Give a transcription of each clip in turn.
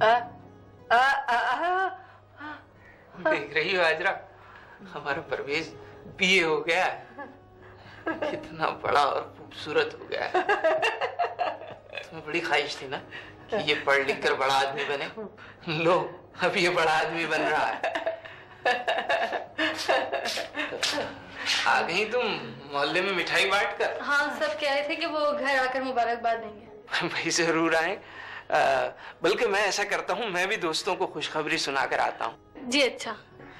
देख रही हो हाजरा, हमारा परवेज बीए हो गया है, कितना बड़ा और खूबसूरत हो गया है। तुम्हें बड़ी ख्वाहिश थी ना कि ये पढ़ लिख कर बड़ा आदमी बने, लो अब ये बड़ा आदमी बन रहा है। आ गई तुम मोहल्ले में मिठाई बांट कर? हाँ, सब कह रहे थे कि वो घर आकर मुबारकबाद देंगे। भाई जरूर आए, बल्कि मैं ऐसा करता हूँ, मैं भी दोस्तों को खुशखबरी सुना कर आता हूँ। जी अच्छा।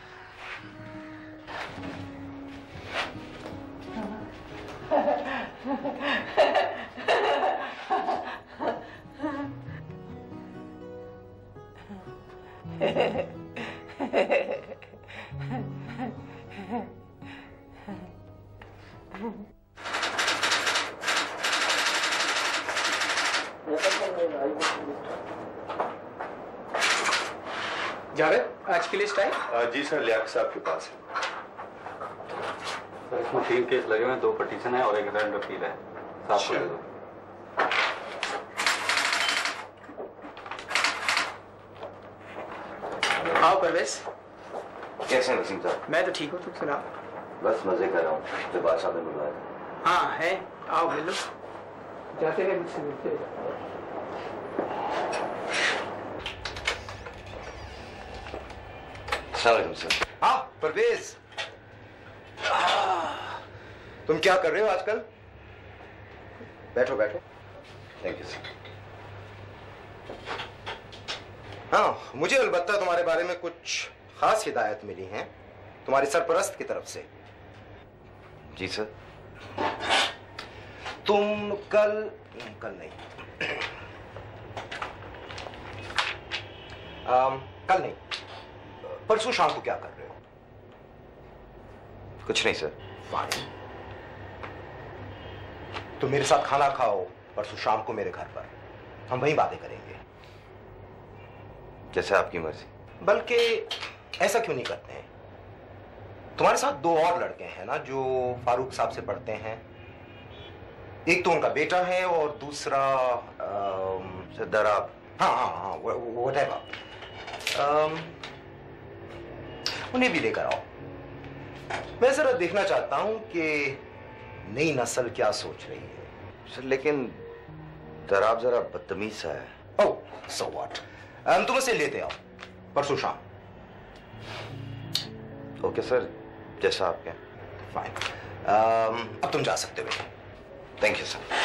जावेद, आज की लिस्ट आई? जी सर, लियाकत साहब के पास है। सर इसमें 3 केस लगे हुए हैं, 2 पटिशन है और 1 रेंट अपील है। साफ कर दो। आओ परवेज। कैसे हैं वसीम साहब? मैं तो ठीक हूँ, तुम सुनाओ। बस मजे कर रहा हूँ। तो बादशाह ने बुलाया। हाँ है, आओ मिलो। जाते रहे मुझसे मिलते रहे। सर। हाँ परवेज, तुम क्या कर रहे हो आजकल? बैठो बैठो। Thank you sir. हाँ, मुझे अलबत्ता तुम्हारे बारे में कुछ खास हिदायत मिली हैं तुम्हारे सरपरस्त की तरफ से। जी सर। तुम कल नहीं, कल नहीं, परसों शाम को क्या कर रहे हो? कुछ नहीं सर। फाइन, तुम मेरे साथ खाना खाओ परसों शाम को मेरे घर पर, हम वहीं बातें करेंगे। जैसे आपकी मर्जी। बल्कि ऐसा क्यों नहीं करते हैं, तुम्हारे साथ 2 और लड़के हैं ना जो फारूक साहब से पढ़ते हैं। एक तो उनका बेटा है और दूसरा दराब। हाँ, whatever। उन्हें भी लेकर आओ। मैं जरा देखना चाहता हूं कि नई नस्ल क्या सोच रही है। सर लेकिन दराब जरा बदतमीज सा है। ओह, so what? तुम उसे लेते आओ परसों शाम। ओके सर, जैसा आप कहें। फाइन, अब तुम जा सकते हो। Thank you sir.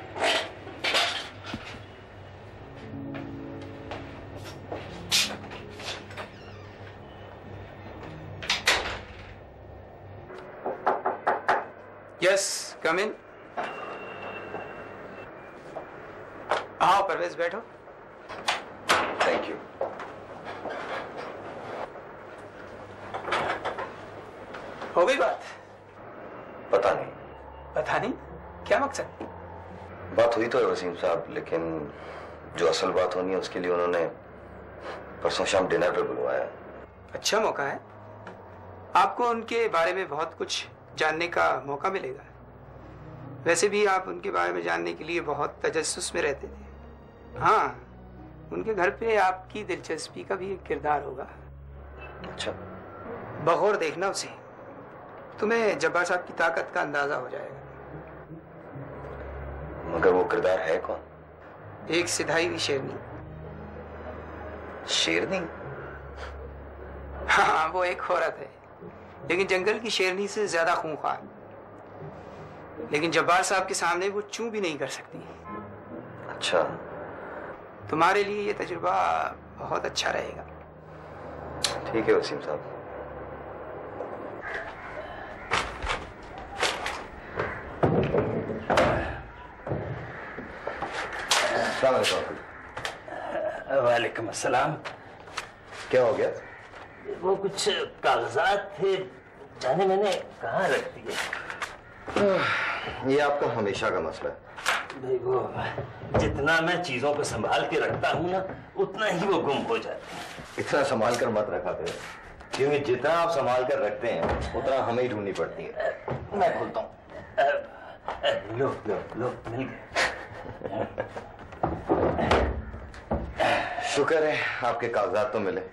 Yes, come in. आओ परवेज, बैठो। Thank you. हो गई बात? पता नहीं। पता नहीं? क्या मकसद? बात हुई तो है वसीम साहब, लेकिन जो असल बात होनी है उसके लिए उन्होंने परसों शाम डिनर पर बुलवाया। अच्छा मौका है, आपको उनके बारे में बहुत कुछ जानने का मौका मिलेगा। वैसे भी आप उनके बारे में जानने के लिए बहुत तजस्सुस में रहते थे। हाँ, उनके घर पे आपकी दिलचस्पी का भी एक किरदार होगा। अच्छा। बगौर देखना उसे, तुम्हें जब्बार साहब की ताकत का अंदाजा हो जाएगा। मगर वो किरदार है कौन? एक सिधाई हुई शेरनी। शेरनी? हाँ, वो एक औरत है, लेकिन जंगल की शेरनी से ज्यादा खूंखार। लेकिन जब्बार साहब के सामने वो चूं भी नहीं कर सकती। अच्छा। तुम्हारे लिए ये तजुर्बा बहुत अच्छा रहेगा। ठीक है वसीम साहब। वालेकुम अस्सलाम। क्या हो गया? वो कुछ कागजात थे, जाने मैंने कहाँ रख दिए। ये आपका हमेशा का मसला है। देखो, जितना मैं चीजों को संभाल के रखता हूँ ना, उतना ही वो गुम हो जाती है। इतना संभाल कर मत रखा करो, क्योंकि जितना आप संभाल कर रखते हैं उतना हमें ही ढूंढनी पड़ती है। मैं खोलता हूँ। लो लो लो, मिल गए। शुक्र है आपके कागजात तो मिले।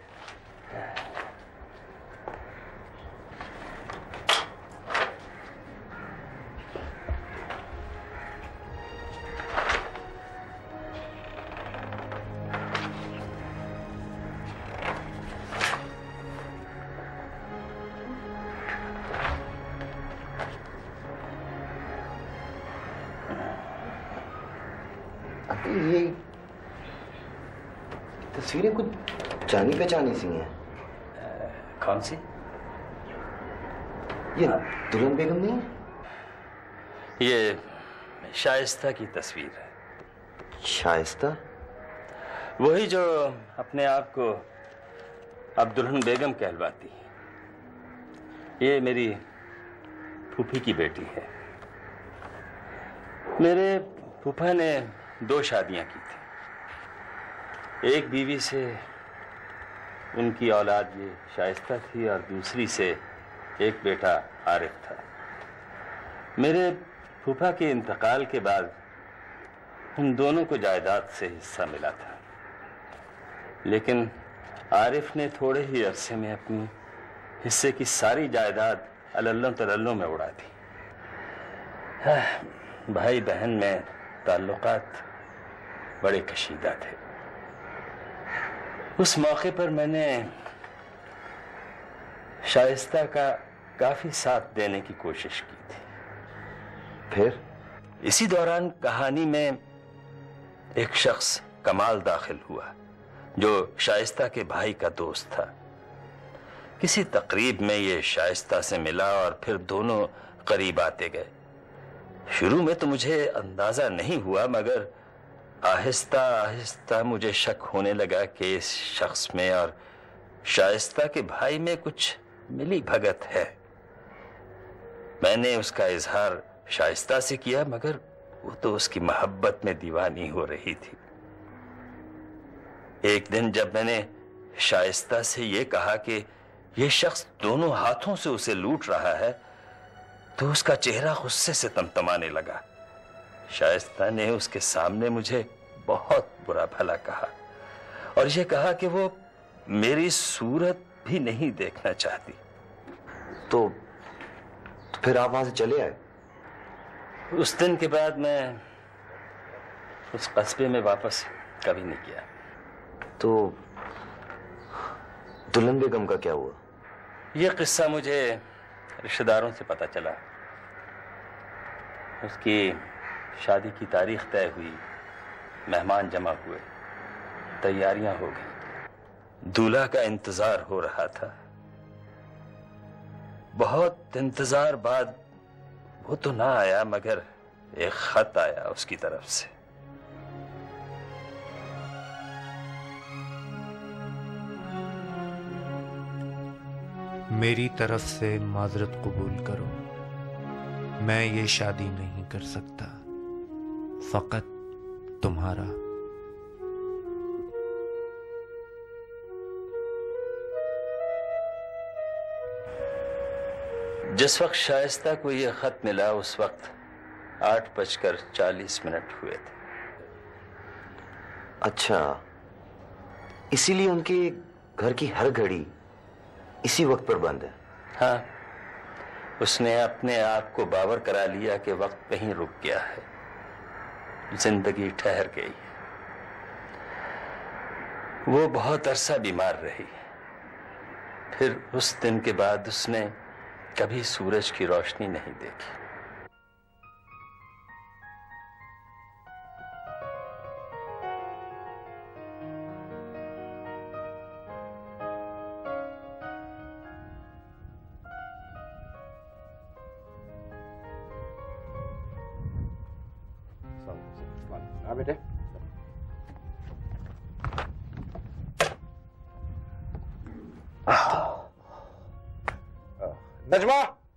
ये तस्वीरें कुछ जानी पहचानी सी हैं। कौन सी? ये दुल्हन बेगम नहीं है? ये शाइस्ता की तस्वीर है। शाइस्ता? वही जो अपने आप को अब दुल्हन बेगम कहलवाती है। ये मेरी फूफी की बेटी है। मेरे फूफा ने 2 शादियां की थी। एक बीवी से उनकी औलाद ये शाइस्ता थी और दूसरी से एक बेटा आरिफ था। मेरे फूफा के इंतकाल के बाद उन दोनों को जायदाद से हिस्सा मिला था, लेकिन आरिफ ने थोड़े ही अरसे में अपनी हिस्से की सारी जायदाद अलल्लों तलल्लों में उड़ा दी। भाई बहन में ताल्लुकात बड़े कशीदा थे। उस मौके पर मैंने शाइस्ता का काफी साथ देने की कोशिश की थी। फिर इसी दौरान कहानी में एक शख्स कमाल दाखिल हुआ जो शाइस्ता के भाई का दोस्त था। किसी तकरीब में ये शाइस्ता से मिला और फिर दोनों करीब आते गए। शुरू में तो मुझे अंदाजा नहीं हुआ, मगर आहिस्ता आहिस्ता मुझे शक होने लगा कि इस शख्स में और शाइस्ता के भाई में कुछ मिली भगत है। मैंने उसका इजहार शाइस्ता से किया, मगर वो तो उसकी मोहब्बत में दीवानी हो रही थी। एक दिन जब मैंने शाइस्ता से ये कहा कि ये शख्स दोनों हाथों से उसे लूट रहा है, तो उसका चेहरा गुस्से से तमतमाने लगा। शाइस्ता ने उसके सामने मुझे बहुत बुरा भला कहा और यह कहा कि वो मेरी सूरत भी नहीं देखना चाहती। तो फिर आप वहां से चले आए? उस दिन के बाद मैं उस कस्बे में वापस कभी नहीं गया। तो दुल्हन बेगम का क्या हुआ? यह किस्सा मुझे रिश्तेदारों से पता चला। उसकी शादी की तारीख तय हुई, मेहमान जमा हुए, तैयारियां हो गई। दूल्हा का इंतजार हो रहा था। बहुत इंतजार बाद वो तो ना आया, मगर एक खत आया उसकी तरफ से। मेरी तरफ से माजरत कबूल करो, मैं ये शादी नहीं कर सकता, फकत तुम्हारा। जिस वक्त शाइस्ता को यह खत मिला उस वक्त 8:40 हुए थे। अच्छा, इसीलिए उनके घर की हर घड़ी इसी वक्त पर बंद है। हाँ, उसने अपने आप को बावर करा लिया कि वक्त कहीं रुक गया है, जिंदगी ठहर गई। वो बहुत अरसा बीमार रही। फिर उस दिन के बाद उसने कभी सूरज की रोशनी नहीं देखी। बेटे, नजमा,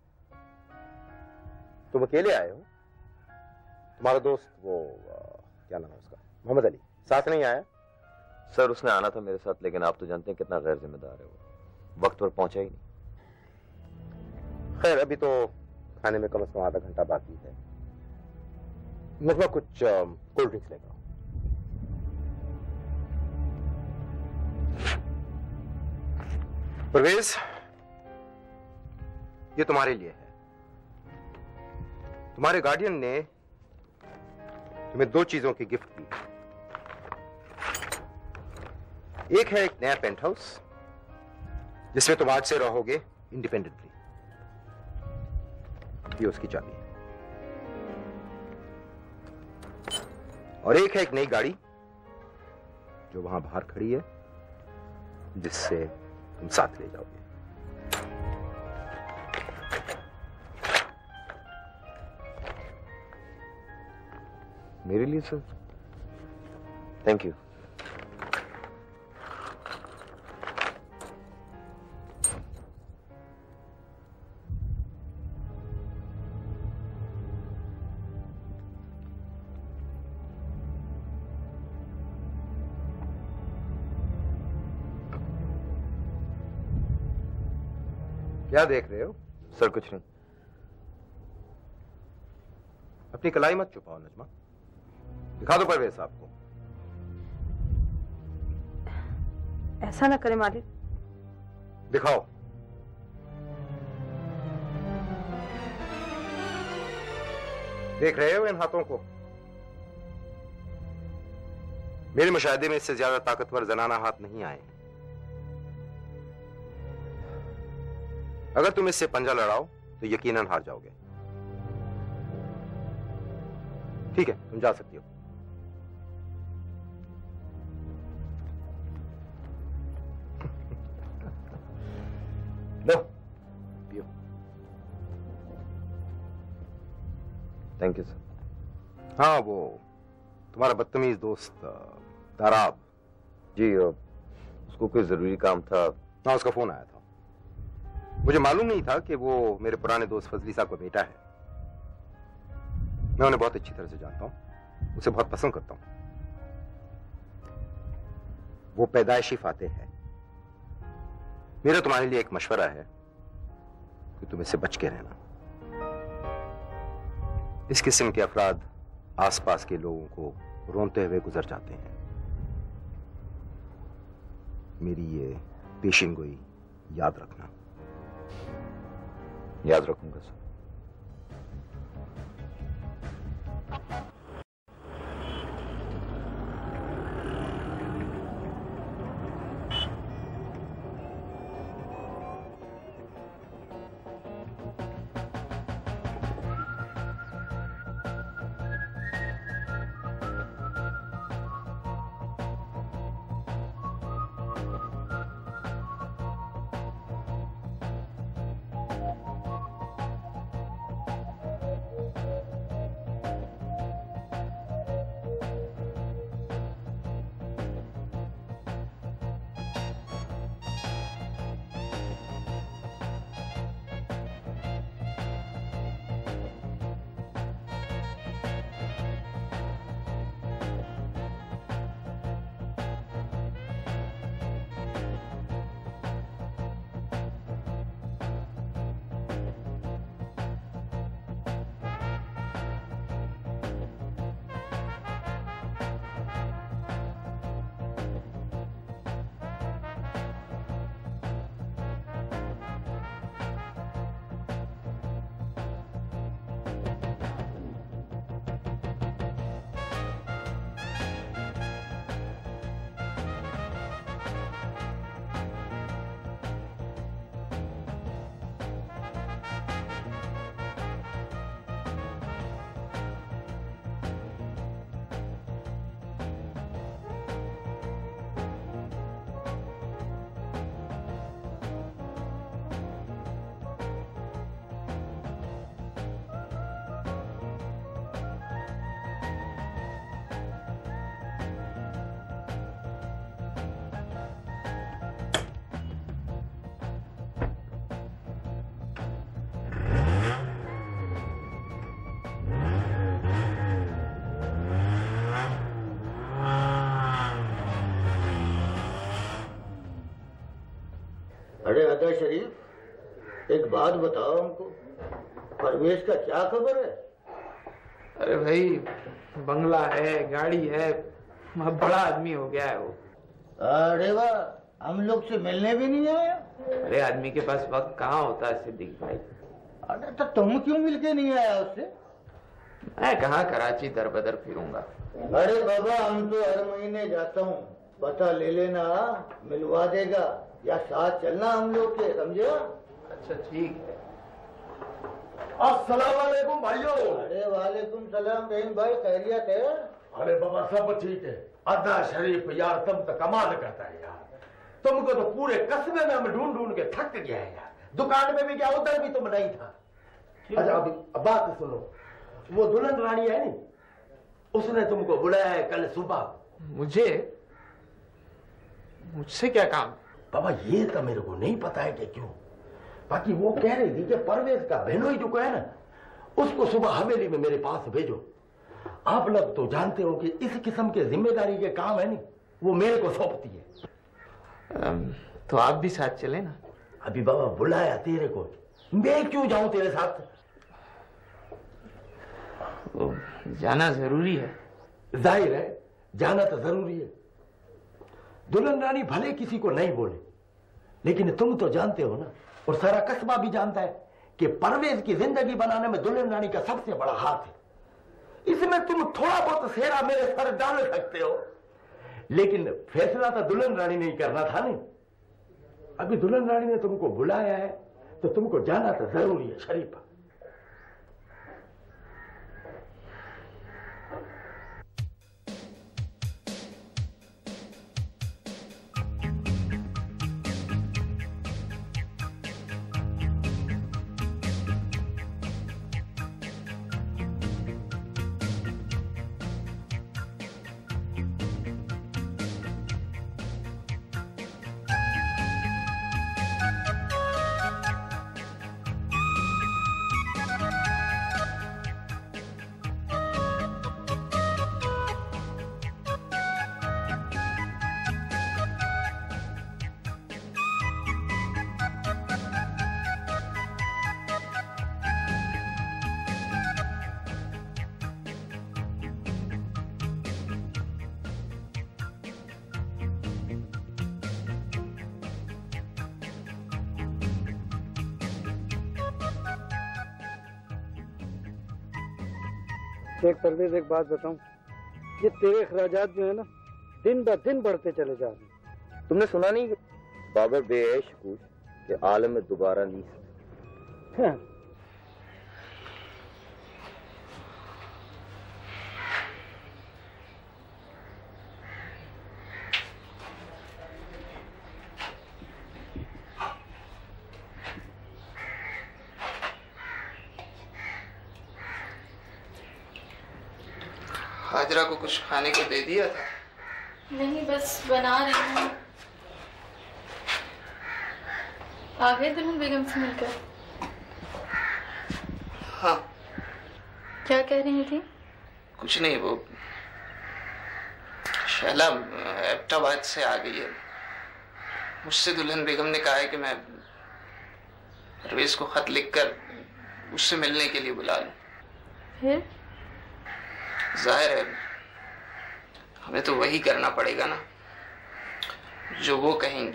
तुम अकेले आए हो? तुम्हारा दोस्त वो क्या नाम है उसका, मोहम्मद अली, साथ नहीं आया? सर, उसने आना था मेरे साथ, लेकिन आप तो जानते हैं कितना गैर जिम्मेदार है वो, वक्त पर पहुंचा ही नहीं। खैर, अभी तो खाने में कम से कम आधा घंटा बाकी है। नजमा, कुछ कोल्ड ड्रिंक्स लेकर आओ। परवेज, ये तुम्हारे लिए है। तुम्हारे गार्डियन ने तुम्हें 2 चीजों की गिफ्ट दी। एक है एक नया पेंट हाउस जिसमें तुम आज से रहोगे इंडिपेंडेंटली। ये उसकी चाबी है। और एक है एक नई गाड़ी जो वहां बाहर खड़ी है, जिससे तुम साथ ले जाओगे। मेरे लिए सर? Thank you. क्या देख रहे हो? सर कुछ नहीं। अपनी कलाई मत छुपाओ नजमा। दिखा दो परवेज साहब को। ऐसा ना करे मालिक। दिखाओ। देख रहे हो इन हाथों को? मेरे मुशाहिदे में इससे ज्यादा ताकतवर जनाना हाथ नहीं आए। अगर तुम इससे पंजा लड़ाओ तो यकीनन हार जाओगे। ठीक है, तुम जा सकती हो। लो, पियो। Thank you sir. हाँ, वो तुम्हारा बदतमीज दोस्त ताराब। जी, उसको कोई जरूरी काम था। हाँ, उसका फोन आया था। मुझे मालूम नहीं था कि वो मेरे पुराने दोस्त फजली साहब का बेटा है। मैं उन्हें बहुत अच्छी तरह से जानता हूं, उसे बहुत पसंद करता हूं। वो पैदाइशी फातेह है। मेरा तुम्हारे लिए एक मशवरा है कि तुम इससे बच के रहना। इस किस्म के अफराद आसपास के लोगों को रोनते हुए गुजर जाते हैं। मेरी ये पेशिनगोई याद रखना। याद रखूंगा सर। अरे अदा शरीफ, एक बात बताओ हमको, परवेश का क्या खबर है? अरे भाई, बंगला है, गाड़ी है, बड़ा आदमी हो गया है वो। अरे वाह, हम लोग से मिलने भी नहीं आया। अरे आदमी के पास वक्त कहाँ होता है सिद्दीक भाई। अरे तो तुम क्यों मिलके नहीं आया उससे? मैं कहाँ कराची दर बदर फिरूंगा। अरे बाबा हम तो हर महीने जाता हूँ, पता ले लेना, मिलवा देगा, या साथ चलना हम लोग के, समझे? अच्छा ठीक है। अस्सलाम वालेकुम भाइयों। अरे वालेकुम सलाम रहीम भाई, खैरियत है? अरे बाबा सब ठीक है। अदा शरीफ यार तुम तो कमाल करता है यार, तुमको तो पूरे कस्बे में हम ढूंढ ढूंढ के थक गए हैं यार। दुकान में भी क्या, उधर भी तुम नहीं था। अच्छा अभी बात सुनो, वो दुल्हन रानी है नी, उसने तुमको बुलाया है कल सुबह। मुझसे क्या काम? बाबा ये तो मेरे को नहीं पता है कि क्यों, बाकी वो कह रही थी कि परवेज का बहनोई जो है ना, उसको सुबह हवेली में मेरे पास भेजो। आप लोग तो जानते हो कि इस किस्म के जिम्मेदारी के काम है नी, वो मेरे को सौंपती है। तो आप भी साथ चले ना। अभी बाबा बुलाया तेरे को, मैं क्यों जाऊं तेरे साथ? जाना जरूरी है। जाहिर है जाना तो जरूरी है। दुल्हन रानी भले किसी को नहीं बोले, लेकिन तुम तो जानते हो ना, और सारा कस्बा भी जानता है कि परवेज की जिंदगी बनाने में दुल्हन रानी का सबसे बड़ा हाथ है। इसमें तुम थोड़ा बहुत सेरा मेरे सर डाल सकते हो, लेकिन फैसला तो दुल्हन रानी ने ही करना था नहीं। अभी दुल्हन रानी ने तुमको बुलाया है तो तुमको जाना तो जरूरी है शरीफ। देख परवेज, एक बात बताऊं, ये तेरे अखराजात जो है ना, दिन ब दिन बढ़ते चले जा रहे हैं। तुमने सुना नहीं कि बाबर बेऐश कूच के आलम में दोबारा नहीं सकते। हाँ। हाजरा को कुछ खाने को दे दिया था? नहीं, बस बना रही हूँ। आ गए दुल्हन बेगम से मिलकर? हाँ। क्या कह रही थी? कुछ नहीं, वो शैला एबटाबाद से आ गई है। मुझसे दुल्हन बेगम ने कहा है कि मैं परवेज को खत लिखकर उससे मिलने के लिए बुला लूं। फिर? जाहिर है हमें तो वही करना पड़ेगा ना जो वो कहेंगी।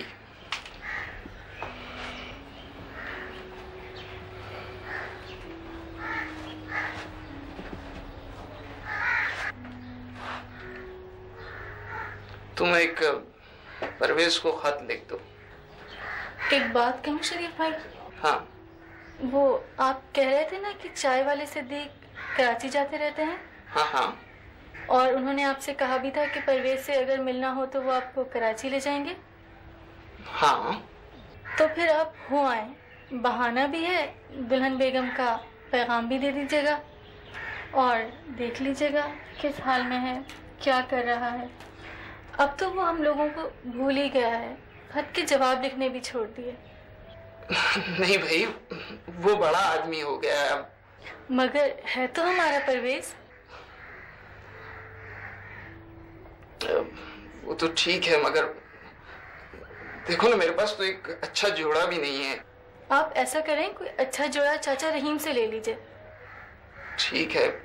तुम एक परवेज को खत लिख दो। एक बात कहूँ शरीफ भाई? हाँ। वो आप कह रहे थे ना कि चाय वाले सिद्दीक कराची जाते रहते हैं? हाँ हाँ। और उन्होंने आपसे कहा भी था कि परवेज से अगर मिलना हो तो वो आपको कराची ले जाएंगे। हाँ। तो फिर आप हो आए, बहाना भी है, दुल्हन बेगम का पैगाम भी दे दीजिएगा और देख लीजिएगा किस हाल में है, क्या कर रहा है। अब तो वो हम लोगों को भूल ही गया है, खत के जवाब लिखने भी छोड़ दिए। नहीं भाई, वो बड़ा आदमी हो गया है अब। मगर है तो हमारा परवेज। वो तो ठीक है, मगर देखो ना, मेरे पास तो एक अच्छा जोड़ा भी नहीं है। आप ऐसा करें, कोई अच्छा जोड़ा चाचा रहीम से ले लीजिए। ठीक है।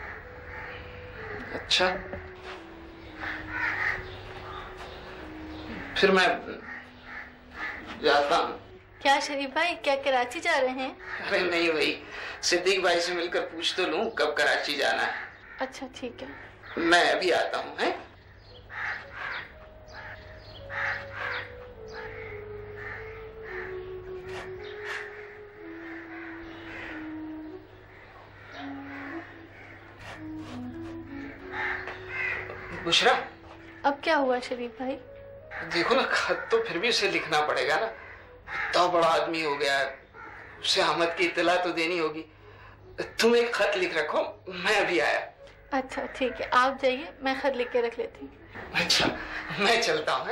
अच्छा फिर मैं जाता हूँ। क्या शरीफ भाई, क्या कराची जा रहे हैं? अरे नहीं भाई, सिद्दीक भाई से मिलकर पूछ तो लूं कब कराची जाना है। अच्छा ठीक है, मैं अभी आता हूँ। हैं? बुशरा, अब क्या हुआ शरीफ भाई? देखो ना, खत तो फिर भी उसे लिखना पड़ेगा ना। इतना बड़ा आदमी हो गया है, उसे अहमद की इत्तला तो देनी होगी। तुम एक खत लिख रखो, मैं अभी आया। अच्छा ठीक है, आप जाइए, मैं खत लिख के रख लेती हूँ। अच्छा, मैं चलता हूँ।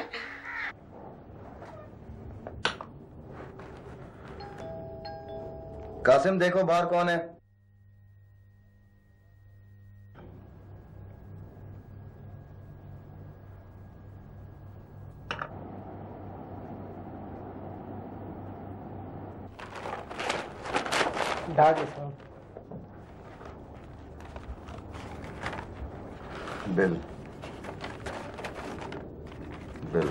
कासिम, देखो बाहर कौन है। बिल बिल,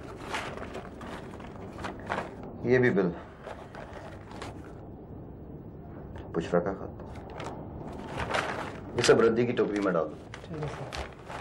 ये भी बिल। बुशरा का खत, ये सब रद्दी की टोकरी में डाल दो। ठीक है सर।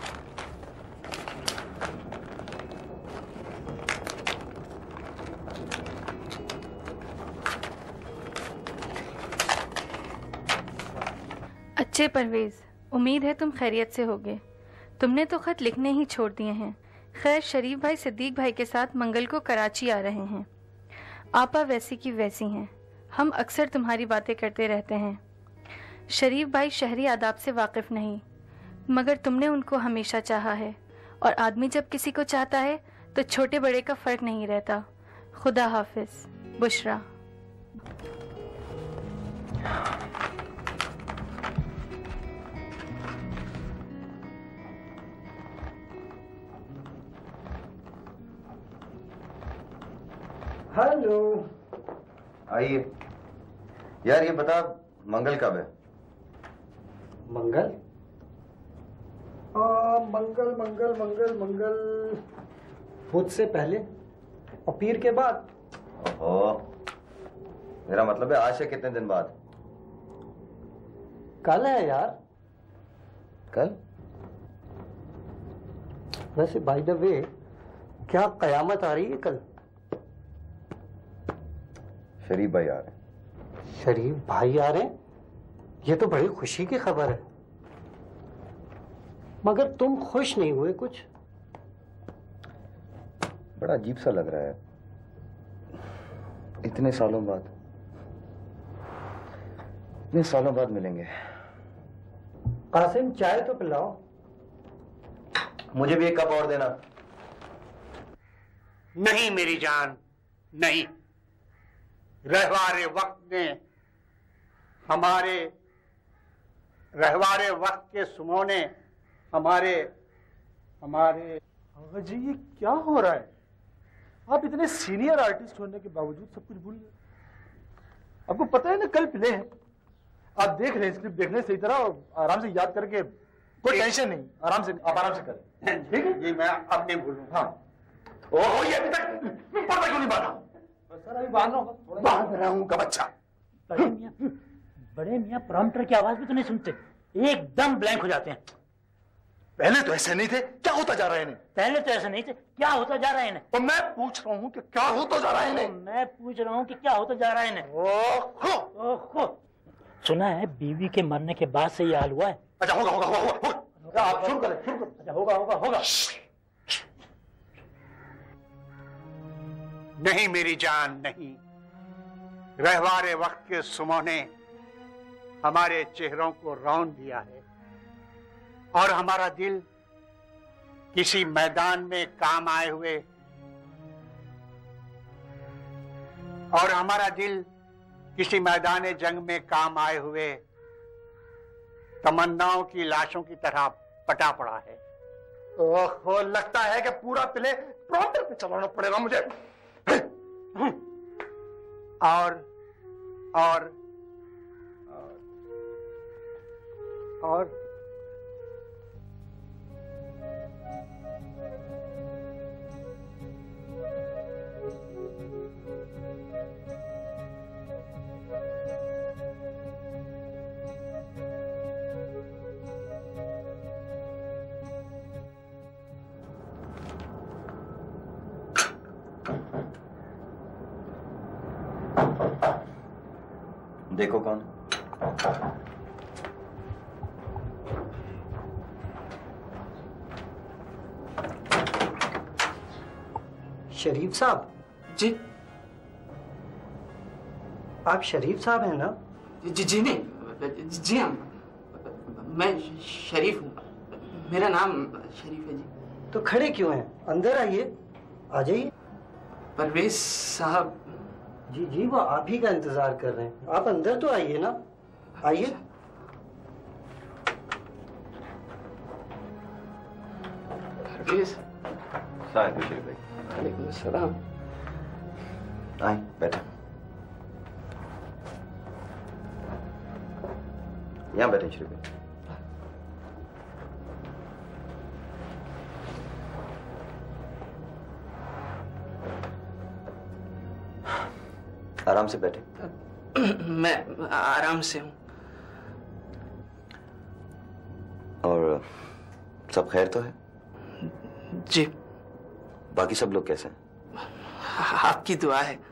अच्छे परवेज, उम्मीद है तुम खैरियत से होगे। तुमने तो खत लिखने ही छोड़ दिए हैं। खैर, शरीफ भाई सिद्दीक भाई के साथ मंगल को कराची आ रहे हैं। आपा वैसी की वैसी हैं। हम अक्सर तुम्हारी बातें करते रहते हैं। शरीफ भाई शहरी आदाब से वाकिफ नहीं, मगर तुमने उनको हमेशा चाहा है, और आदमी जब किसी को चाहता है तो छोटे बड़े का फर्क नहीं रहता। खुदा हाफिज। बुशरा। हेलो। आइए। यार ये बता, मंगल कब है? मंगल? मंगल मंगल मंगल मंगल बुध से पहले और पीर के बाद। ओहो, मेरा मतलब है आज से कितने दिन बाद? कल है यार। कल? वैसे बाय द वे, क्या कयामत आ रही है कल? शरीफ भाई आ रहे हैं। शरीफ भाई आ रहे हैं? ये तो बड़ी खुशी की खबर है। मगर तुम खुश नहीं हुए कुछ? बड़ा अजीब सा लग रहा है, इतने सालों बाद मिलेंगे। कासिम, चाय तो पिलाओ। मुझे भी एक कप और देना। नहीं मेरी जान, नहीं। रहवारे वक्त के सुमोने हमारे जी, ये क्या हो रहा है? आप इतने सीनियर आर्टिस्ट होने के बावजूद सब कुछ भूल गए। आपको पता है ना, कल प्ले है। आप देख रहे हैं, स्क्रिप्ट देख रहे हैं सही तरह, और आराम से याद करके, कोई टेंशन नहीं, आप आराम से करें। ठीक है ये मैं अब नहीं भूलूंगा। हाँ। ओहो, ये अभी तक पर्दा क्यों नहीं बांधा? सर अभी बांध रहा हूँ का बच्चा। बड़े मियाँ प्रॉम्प्टर की आवाज भी तो नहीं सुनते, एकदम ब्लैंक हो जाते हैं। पहले तो ऐसे नहीं थे, क्या होता जा रहा है इन्हें? पहले तो ऐसे नहीं थे, क्या होता जा रहा है इन्हें? और मैं पूछ रहा हूँ कि क्या होता जा रहा है इन्हें? मैं पूछ रहा हूँ कि क्या होता जा रहा है इन्हें? ओहो, सुना है बीवी के मरने के बाद से ये हाल हुआ है। अच्छा, होगा। आप शुरू करें। अच्छा, होगा। नहीं मेरी जान, नहीं। रहवारे वक्त के सुमों ने हमारे चेहरों को रौंद दिया है, और हमारा दिल किसी मैदान में काम आए हुए, और हमारा दिल किसी मैदान जंग में काम आए हुए तमन्नाओं की लाशों की तरह पटा पड़ा है। ओहो, लगता है कि पूरा प्ले प्रॉम्प्टर पे चलाना पड़ेगा मुझे। और देखो कौन। शरीफ साहब। जी। आप शरीफ साहब हैं ना? जी नहीं, जी हाँ, मैं शरीफ हूँ, मेरा नाम शरीफ है जी। तो खड़े क्यों हैं? अंदर आइए, आ जाइए। परवेज साहब। जी जी, वो आप ही का इंतजार कर रहे हैं। आप अंदर तो आइए ना, आइए। परवेज साहब शरीफ भाई। वालेकुम अस्सलाम। आए बैठे, यहाँ बैठे शरीफ भाई। आराम से बैठे। मैं आराम से हूँ। और सब खैर तो है? जी। बाकी सब लोग कैसे हैं? आपकी दुआ है।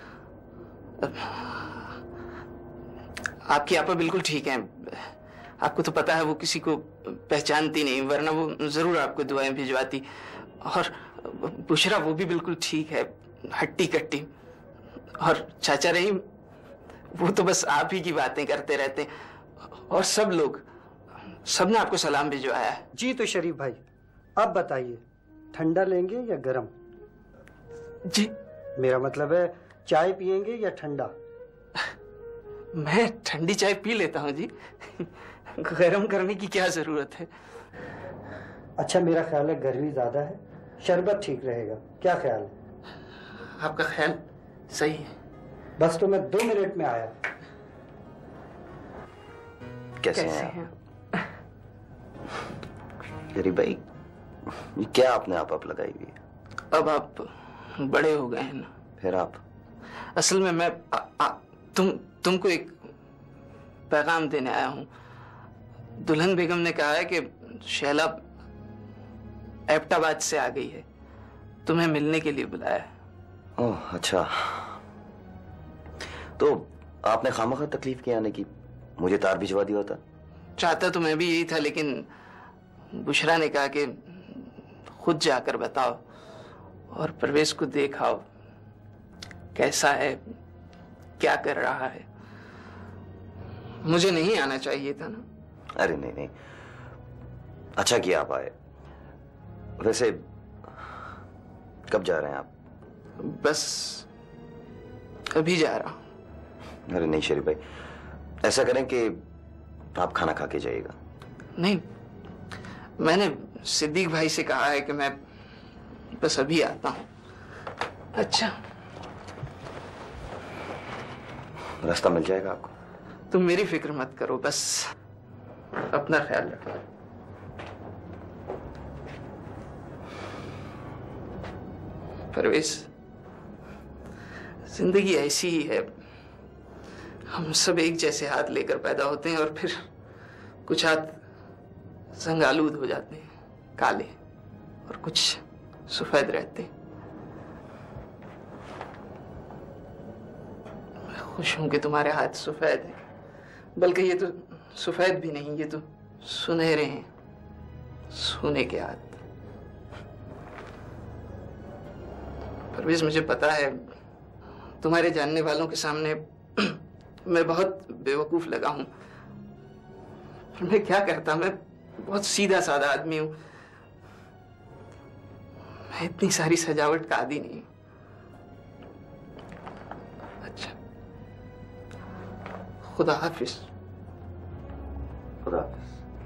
आपकी आपा बिल्कुल ठीक है। आपको तो पता है वो किसी को पहचानती नहीं, वरना वो जरूर आपको दुआएं भिजवाती। और बुशरा वो भी बिल्कुल ठीक है, हट्टी कट्टी। और चाचा रहीम वो तो बस आप ही की बातें करते रहते। और सब लोग, सबने आपको सलाम भिजवाया है। जी तो शरीफ भाई, अब बताइए, ठंडा लेंगे या गरम? जी। मेरा मतलब है चाय पियेंगे या ठंडा? मैं ठंडी चाय पी लेता हूँ जी, गरम करने की क्या जरूरत है? अच्छा, मेरा ख्याल है गर्मी ज्यादा है, शरबत ठीक रहेगा। क्या ख्याल है? आपका ख्याल सही है। बस तो मैं 2 मिनट में आया। कैसे हैं आप? शरीफ भाई, ये क्या आपने आप लगाई हुई है? अब आप बड़े हो गए हैं ना। फिर आप? असल में मैं तुमको एक पैगाम देने आया हूँ। दुल्हन बेगम ने कहा है कि शैला एबटाबाद से आ गई है, तुम्हें मिलने के लिए बुलाया है। ओह अच्छा, तो आपने खामखा तकलीफ की आने की, मुझे तार भिजवा दिया होता। चाहता तो मैं भी यही था, लेकिन बुशरा ने कहा कि खुद जाकर बताओ और परवेज को देखाओ कैसा है, क्या कर रहा है। मुझे नहीं आना चाहिए था ना। अरे नहीं नहीं, अच्छा किया आप आए। वैसे कब जा रहे हैं आप? बस अभी जा रहा हूं। अरे नहीं शरीफ भाई, ऐसा करें कि आप खाना खा के जाइएगा। नहीं, मैंने सिद्दीक भाई से कहा है कि मैं बस अभी आता हूं। अच्छा, रास्ता मिल जाएगा आपको। तुम मेरी फिक्र मत करो, बस अपना ख्याल रखो। परवेज, जिंदगी ऐसी ही है, हम सब एक जैसे हाथ लेकर पैदा होते हैं और फिर कुछ हाथ जंगालूद हो जाते हैं, काले, और कुछ सफेद रहते हैं। मैं खुश हूं कि तुम्हारे हाथ सफेद हैं, बल्कि ये तो सफेद भी नहीं, ये तो सुनहरे हैं, सोने के हाथ। परवेज, मुझे पता है तुम्हारे जानने वालों के सामने मैं बहुत बेवकूफ लगा हूं, पर मैं क्या करता, मैं बहुत सीधा साधा आदमी हूं। मैं इतनी सारी सजावट का आदी नहीं। अच्छा, खुदा हाफिज। खुदा हाफिज।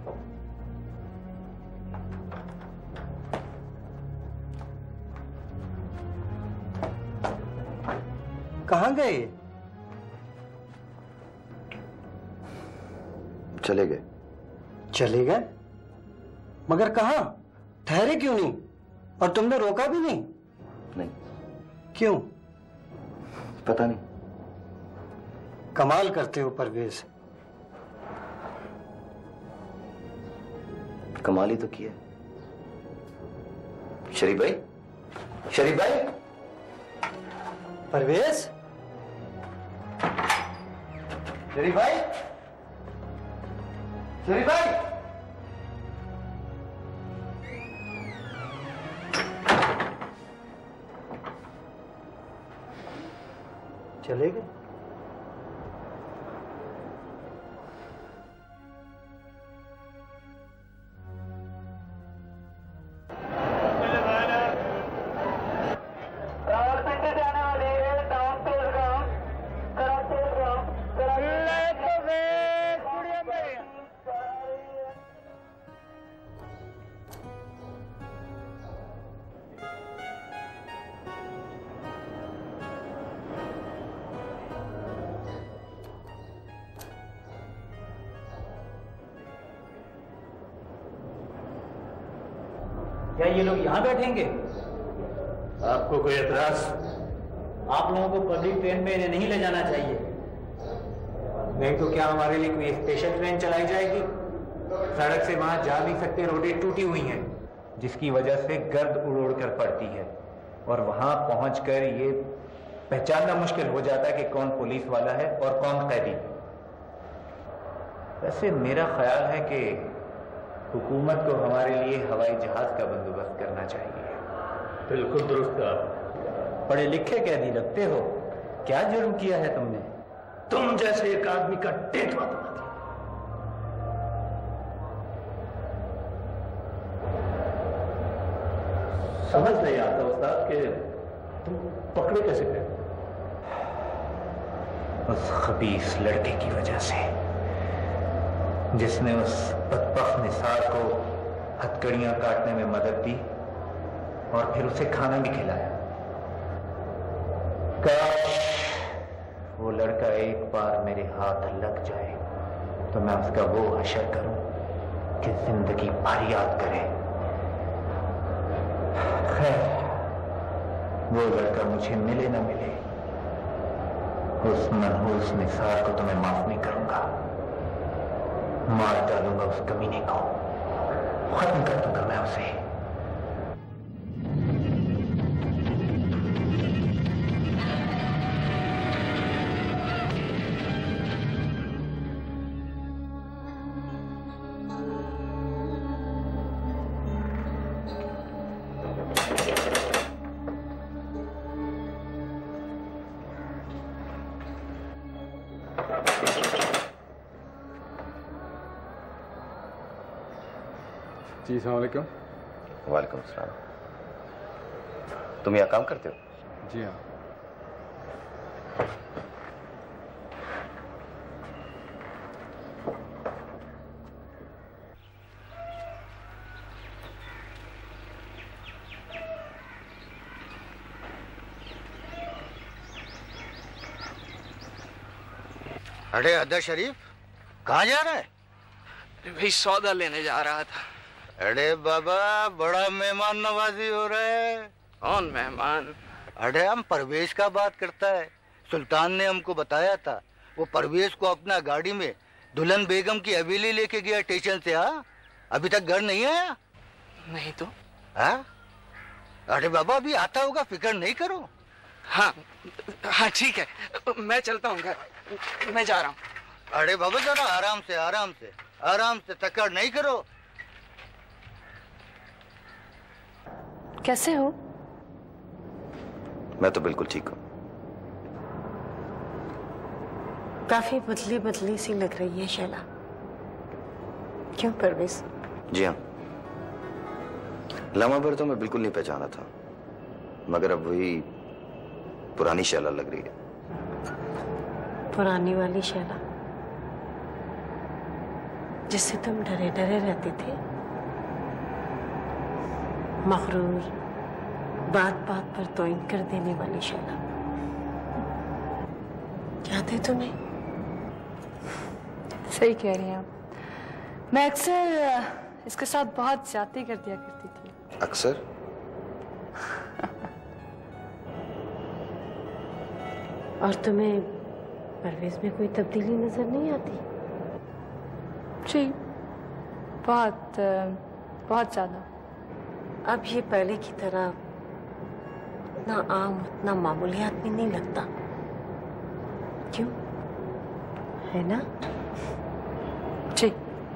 कहाँ गए? चले गए। चले गए? मगर कहाँ? ठहरे क्यों नहीं? और तुमने रोका भी नहीं? नहीं। क्यों? पता नहीं। कमाल करते हो परवेज। कमाल ही तो किया। शरीफ भाई, शरीफ भाई, परवेज, शरीफ भाई, शरीफ भाई, चले गए? क्या ये लोग यहाँ बैठेंगे? आपको कोई एतराज? आप लोगों को पब्लिक ट्रेन में इन्हें नहीं ले जाना चाहिए। नहीं तो क्या हमारे लिए कोई स्पेशल ट्रेन चलाई जाएगी? सड़क से वहां जा नहीं सकते, रोडें टूटी हुई हैं, जिसकी वजह से गर्द उड़ कर पड़ती है और वहां पहुंचकर ये पहचानना मुश्किल हो जाता है कि कौन पुलिस वाला है और कौन कैदी। वैसे मेरा ख्याल है कि हुकूमत को हमारे लिए हवाई जहाज का बंदोबस्त करना चाहिए। बिल्कुल दुरुस्त कहा। पढ़े लिखे कैदी लगते हो, क्या जुर्म किया है तुमने? तुम जैसे एक आदमी का टेटवा दबा दिया। समझ नहीं आता उस्ताद कि तुम पकड़े कैसे गए? उस खबीस लड़के की वजह से, जिसने उस बदबख्त निसार को हथकड़ियां काटने में मदद दी और फिर उसे खाना भी खिलाया। काश वो लड़का एक बार मेरे हाथ लग जाए तो मैं उसका वो हशर करूं कि जिंदगी भर याद करे। खैर, वो लड़का मुझे मिले ना मिले, उस मनहूस निसार को तो मैं माफ नहीं करूंगा। मार डालूंगा उस कमीने को, खत्म कर दूंगा मैं उसे। जी अस्सलाम वालेकुम। वालेकुम सलाम। तुम यहाँ काम करते हो? जी हाँ। अरे अदा शरीफ, कहाँ जा रहा है? भाई सौदा लेने जा रहा था। अरे बाबा, बड़ा मेहमान नवाजी हो रहा है। कौन मेहमान? अरे हम परवेज का बात करता है। सुल्तान ने हमको बताया था, वो परवेज को अपना गाड़ी में दुल्हन बेगम की हवेली लेके गया स्टेशन से। हाँ, अभी तक घर नहीं आया? नहीं तो। हाँ? अरे बाबा, अभी आता होगा, फिक्र नहीं करो। हाँ हाँ ठीक है, मैं चलता हूँ घर, मैं जा रहा हूँ। अरे बाबा जरा आराम से, आराम से, आराम से, तकड़ नहीं करो। कैसे हो? मैं तो बिल्कुल ठीक हूँ। काफी बदली बदली सी लग रही है शैला। क्यों परवेज? जी हाँ, लम्हा भर तो मैं बिल्कुल नहीं पहचाना था, मगर अब वही पुरानी शैला लग रही है। पुरानी वाली शैला जिससे तुम डरे डरे रहते थे, मगरूर, बात बात पर तोइन कर देने वाली शैला। याद है तुम्हें? सही कह रही हैं आप। मैं अक्सर इसके साथ बहुत ज्यादती कर दिया करती थी। अक्सर? और तुम्हें परवेज में कोई तब्दीली नजर नहीं आती? जी, बहुत ज्यादा। अब ये पहले की तरह इतना आम, इतना मामूली आदमी नहीं लगता, क्यों? है ना? जी।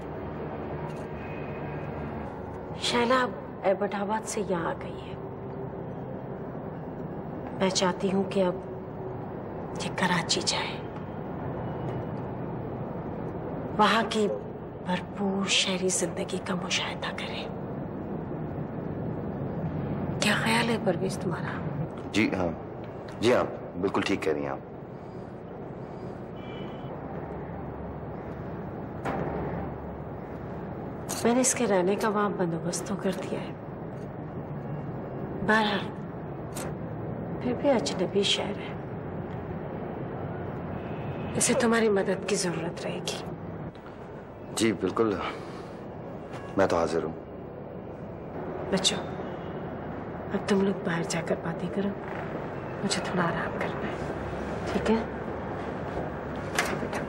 शैला अब एबटाबाद से यहाँ आ गई है। मैं चाहती हूँ कि अब ये कराची जाए, वहां की भरपूर शहरी जिंदगी का मुशाहिदा करे। क्या ख्याल है परवेज तुम्हारा? जी हाँ, जी हाँ, बिल्कुल ठीक कह रही हैं आप। मैंने इसके रहने का वहां बंदोबस्त तो कर दिया है। बहरहाल फिर भी अजनबी शहर है, इसे तुम्हारी मदद की जरूरत रहेगी। जी बिल्कुल, मैं तो हाजिर हूँ। बच्चों, अब तुम लोग बाहर जाकर बातें करो, मुझे थोड़ा आराम करना है, ठीक है? बेटा।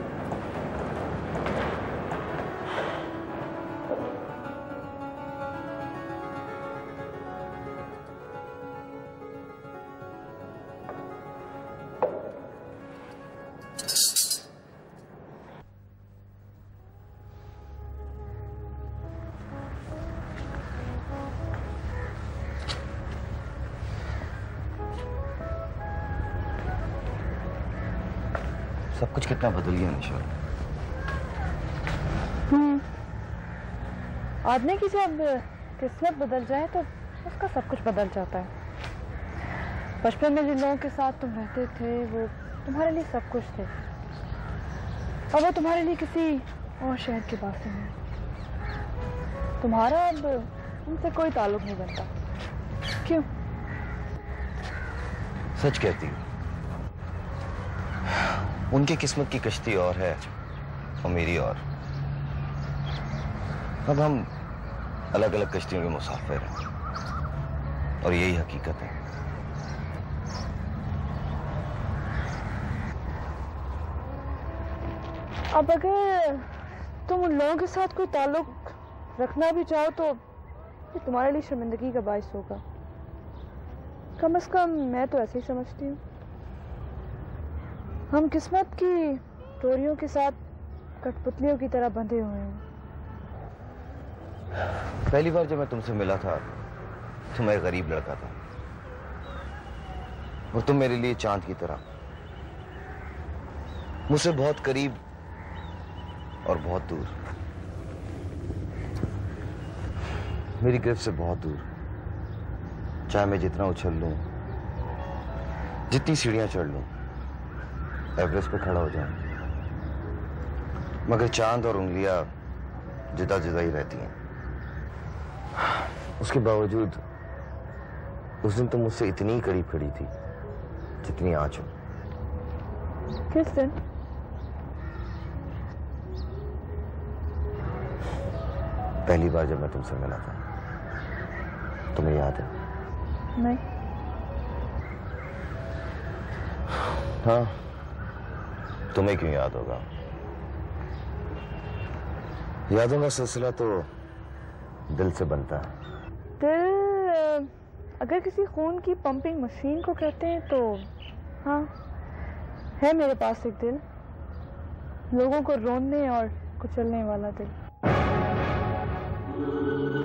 सब कुछ कितना बदल गया निशा। आदमी की जब किस्मत बदल जाए तो उसका सब कुछ बदल जाता है। बचपन में जिन लोगों के साथ तुम रहते थे वो तुम्हारे लिए सब कुछ थे, और वो तुम्हारे लिए किसी और शहर के पास में है। तुम्हारा अब उनसे कोई ताल्लुक नहीं बनता। क्यों? सच कहती हूँ, उनकी किस्मत की कश्ती और है और मेरी और। अब हम अलग अलग कश्तियों के मुसाफिर हैं और यही हकीकत है। अब अगर तुम उन लोगों के साथ कोई ताल्लुक रखना भी चाहो तो ये तुम्हारे लिए शर्मिंदगी का बाइस होगा। कम से कम मैं तो ऐसे ही समझती हूँ। हम किस्मत की डोरियों के साथ कठपुतलियों की तरह बंधे हुए हैं। पहली बार जब मैं तुमसे मिला था तो मैं गरीब लड़का था और तुम मेरे लिए चांद की तरह, मुझसे बहुत करीब और बहुत दूर, मेरी गिरफ्त से बहुत दूर। चाहे मैं जितना उछल लूं, जितनी सीढ़ियां चढ़ लूं, एवरेस्ट पे खड़ा हो जाऊं, मगर चांद और उंगलियां जुदा जुदा ही रहती हैं। उसके बावजूद उस दिन तुम मुझसे इतनी करीब खड़ी थी जितनी आज हो। किस दिन? पहली बार जब मैं तुमसे मिला था। तुम्हें याद है? नहीं। हाँ, तुम्हें क्यों याद होगा? यादों का सिलसिला तो दिल से बनता है। दिल अगर किसी खून की पंपिंग मशीन को कहते हैं तो हाँ, है मेरे पास एक दिल, लोगों को रोने और कुचलने वाला दिल।